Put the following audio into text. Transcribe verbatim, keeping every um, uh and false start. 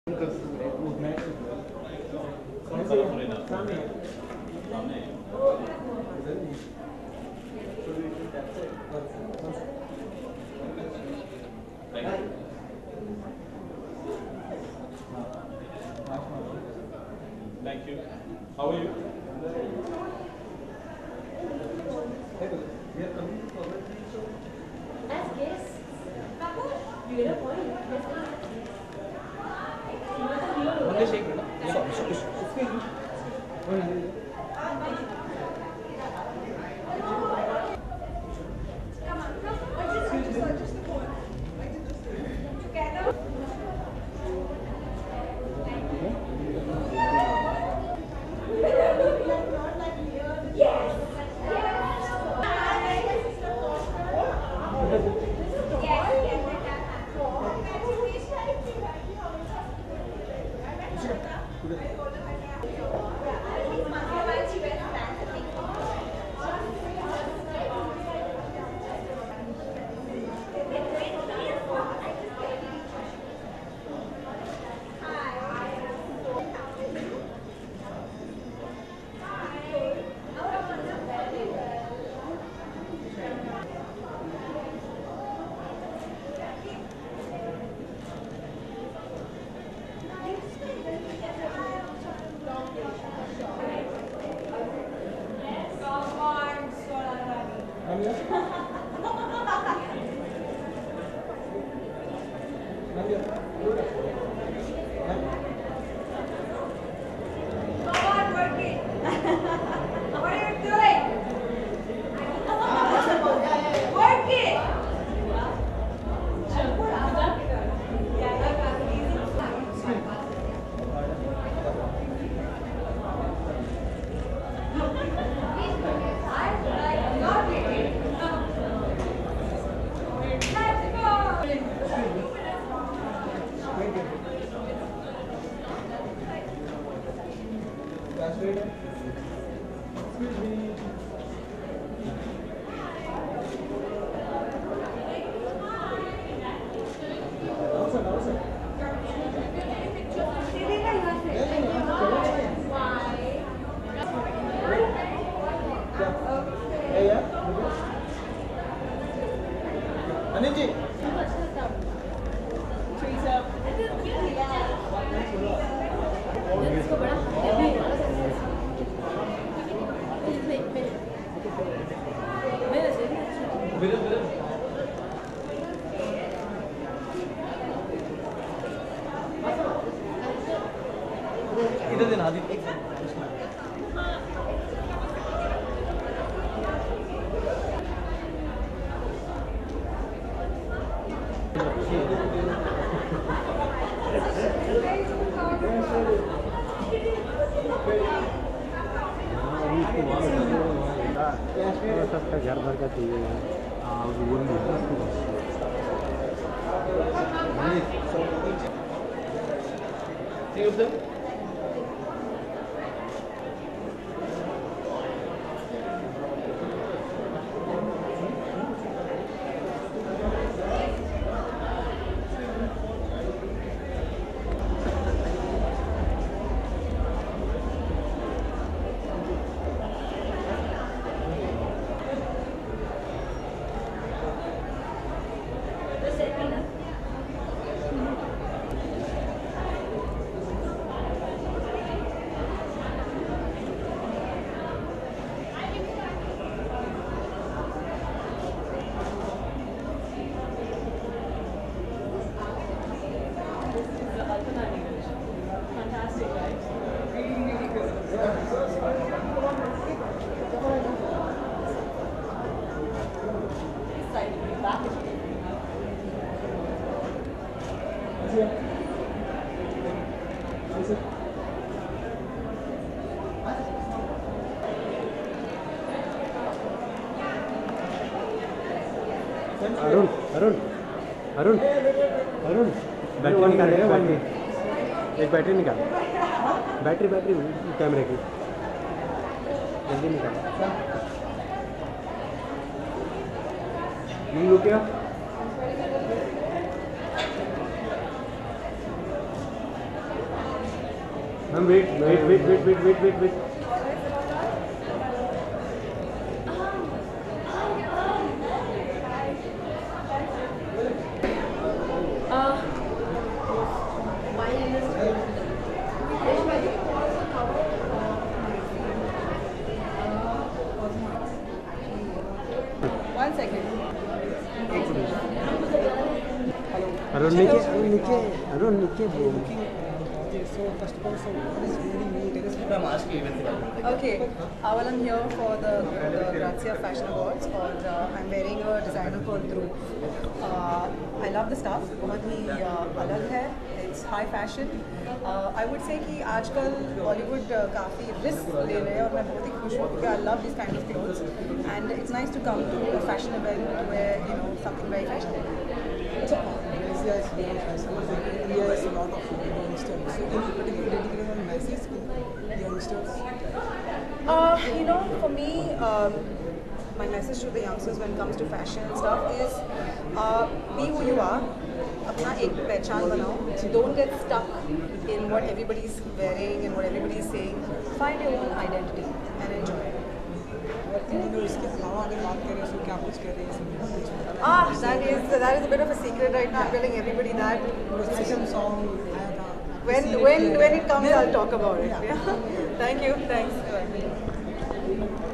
Thank you. How are you? As guests, you get a point. Only shake it. Excuse me. इधर देना आदि सबका घर भर का चाहिए अरुण अरुण अरुण अरुण बैटरी निकाल बैटरी एक बैटरी निकाल बैटरी बैटरी कैमरे की जल्दी निकाल ये लो क्या ma'am wait wait wait wait wait wait wait wait Uh, my name is One second. Arun नीचे अरुण नीचे अरुण नीचे बोल Okay, so first of all, so what is really new? Tell us about I'm asking even. Okay, uh, well, I'm here for the, the Grazia Fashion Awards, and uh, I'm wearing a designer called Dhruv. Uh, I love the stuff, बहुत ही uh, अलग है. It's high fashion. Uh, I would say कि आजकल Bollywood uh, काफ़ी risk ले रहे हैं और मैं बहुत ही खुश हूँ क्योंकि I love these kind of clothes, and it's nice to come to a fashion event where you know something very fashionable. So, Malaysia is very fashionable. India is a lot of youngsters. So, any particular dedicated on message to youngsters? Uh, you know, for me, um, my message to the youngsters when it comes to fashion and stuff is uh, be who you are. अपना एक पहचान बनाओ. Don't get stuck in what everybody's wearing and what everybody's saying. Find your own identity and enjoy. और इन दिनों इसके अलावा अगर बात करें तो क्या कुछ कर रहे हैं? Ah, that is that is a bit of a secret right now. I'm telling everybody that. System song आया था. When when when it comes, I'll talk about it. Yeah. Thank you. Thanks. Bye.